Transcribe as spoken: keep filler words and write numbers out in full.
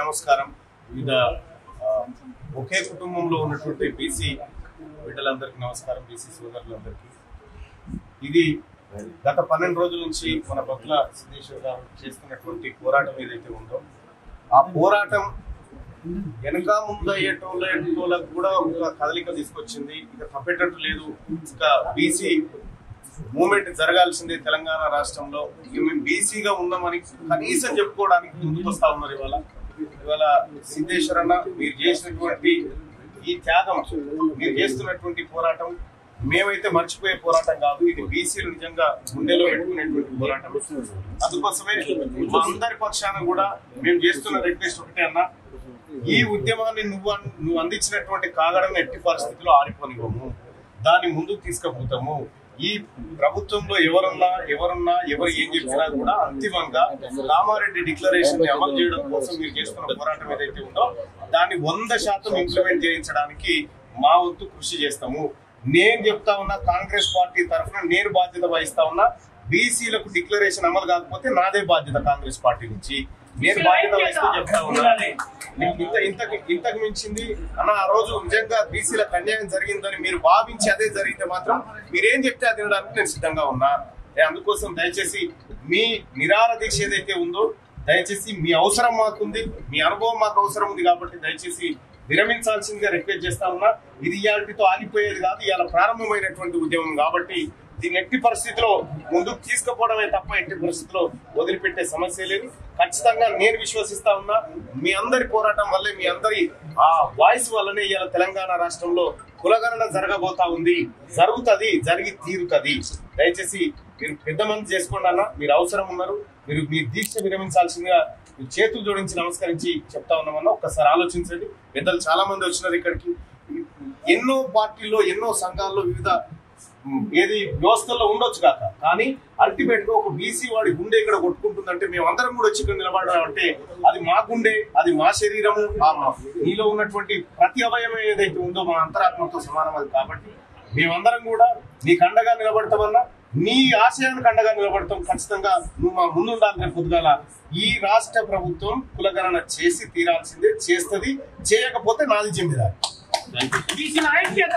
నమస్కారం. వివిధ ఒకే కుటుంబంలో ఉన్నటువంటి బీసీ బిడ్డలందరికీ నమస్కారం, బీసీ సోదరులందరికీ. ఇది గత పన్నెండు రోజుల నుంచి మన బొత్తుల సిద్ధేశ్వర్ గారు చేస్తున్నటువంటి పోరాటం ఏదైతే ఉందో ఆ పోరాటం వెనక ముందు అయ్యేటోళ్ళకు కూడా ఒక కదలిక తీసుకొచ్చింది. ఇక తప్పేటట్టు లేదు, ఇక బీసీ మూమెంట్ జరగాల్సిందే తెలంగాణ రాష్ట్రంలో. ఇక మేము బీసీగా ఉన్నామని కనీసం చెప్పుకోవడానికి ముందుకు వస్తా ఉన్నారు. ఇవాళ ఇవాళ సిద్ధేశ్వర్ అన్న, మీరు చేసినటువంటి ఈ త్యాగం, మీరు చేస్తున్నటువంటి పోరాటం మేమైతే మర్చిపోయే పోరాటం కాదు. ఇది బీసీలు నిజంగా గుండెలో పెట్టుకునేటువంటి పోరాటం. అందుకోసమే మా అందరి పక్షాన కూడా మేము చేస్తున్న రిక్వెస్ట్ ఒకటే అన్న, ఈ ఉద్యమాన్ని నువ్వు నువ్వు అందించినటువంటి కాగడం ఎట్టి పరిస్థితుల్లో ఆరిపోనివ్వము, దాన్ని ముందుకు తీసుకుపోతాము. ఈ ప్రభుత్వంలో ఎవరున్నా ఎవరున్నా ఎవరు ఏం చెప్పినా కూడా అంతిమంగా కామారెడ్డి డిక్లరేషన్ ని అమలు చేయడం కోసం మీరు చేస్తున్న పోరాటం ఏదైతే ఉందో దాన్ని వంద శాతం ఇంప్లిమెంట్ చేయించడానికి మా వంతు కృషి చేస్తాము. నేను చెప్తా ఉన్నా, కాంగ్రెస్ పార్టీ తరఫున నేను బాధ్యత వహిస్తా ఉన్నా. బీసీలకు డిక్లరేషన్ అమలు కాకపోతే నాదే బాధ్యత కాంగ్రెస్ పార్టీ నుంచి. నేను బాధ్యత వహిస్తూ చెప్తా ఉన్నా. ఇంత ఇంతకు ఇంతకు మించింది అన్న, ఆ రోజు నిజంగా బీసీలకు అన్యాయం జరిగిందని మీరు భావించి అదే జరిగితే మాత్రం మీరేం చెప్తే అది వినడానికి నేను సిద్ధంగా ఉన్నా. అందుకోసం దయచేసి మీ నిరాహార దీక్ష ఏదైతే ఉందో దయచేసి మీ అవసరం మాకుంది, మీ అనుభవం మాకు అవసరం ఉంది కాబట్టి దయచేసి విరమించాల్సిందిగా రిక్వెస్ట్ చేస్తా ఉన్నా. ఇది ఇయాలతో ఆగిపోయేది కాదు, ఇవాళ ప్రారంభమైనటువంటి ఉద్యమం కాబట్టి దీన్ని ఎట్టి పరిస్థితిలో ముందుకు తీసుకుపోవడమే తప్ప ఎట్టి పరిస్థితిలో వదిలిపెట్టే సమస్య లేదు. ఖచ్చితంగా నేను విశ్వసిస్తా ఉన్నా, మీ అందరి పోరాటం వల్లే, మీ అందరి ఆ వాయిస్ వల్లనే ఇవాళ తెలంగాణ రాష్ట్రంలో కులగణన జరగబోతా ఉంది. జరుగుతుంది, జరిగి తీరుతుంది. దయచేసి మీరు పెద్ద మంది చేసుకోండి అన్న, మీరు అవసరం ఉన్నారు. మీరు మీ దీక్ష విరమించాల్సిందిగా చేతులు జోడించి నమస్కరించి చెప్తా ఉన్నామన్నా. ఒక్కసారి ఆలోచించండి. పెద్దలు చాలా మంది వచ్చినారు ఇక్కడికి. ఎన్నో పార్టీల్లో ఎన్నో సంఘాల్లో వివిధ ఏది వ్యవస్థల్లో ఉండొచ్చు కాక, కానీ అల్టిమేట్ గా ఒక బీసీ వాడి గుండె ఇక్కడ కొట్టుకుంటుందంటే మేమందరం కూడా వచ్చి ఇక్కడ నిలబడడం అంటే అది మా గుండె, అది మా శరీరము, నీలో ఉన్నటువంటి ప్రతి అవయవం ఏదైతే ఉందో మా అంతరాత్మతో సమానం అది. కాబట్టి మేమందరం కూడా నీకు అండగా నిలబడతామన్నా, నీ ఆశయానికి అండగా నిలబడతాం. ఖచ్చితంగా నువ్వు మా ముందుండాలి. రేపు పొద్దుగాల ఈ రాష్ట్ర ప్రభుత్వం కులగణన చేసి తీరాల్సిందే, చేస్తుంది. చేయకపోతే నాది జిమ్మేదారి.